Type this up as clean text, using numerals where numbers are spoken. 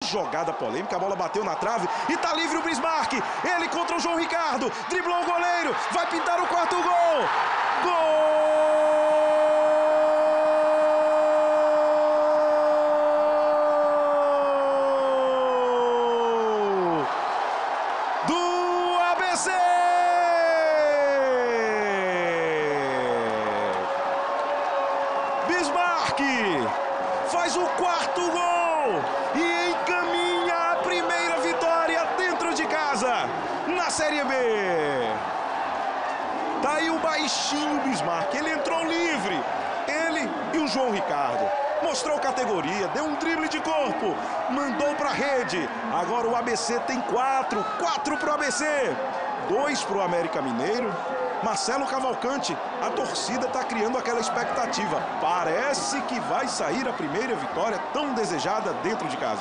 jogada polêmica, a bola bateu na trave e tá livre o Bismarck. Ele contra o João Ricardo, driblou o goleiro, vai pintar o quarto gol. Gol! Do ABC! Bismarck faz o quarto gol e encaminha a primeira vitória dentro de casa na Série B. Tá aí o baixinho Bismarck, ele entrou livre, ele e o João Ricardo. Mostrou categoria, deu um drible de corpo, mandou pra rede. Agora o ABC tem 4 pro ABC, 2 pro América Mineiro. Marcelo Cavalcante, a torcida tá criando aquela expectativa. Parece que vai sair a primeira vitória tão desejada dentro de casa.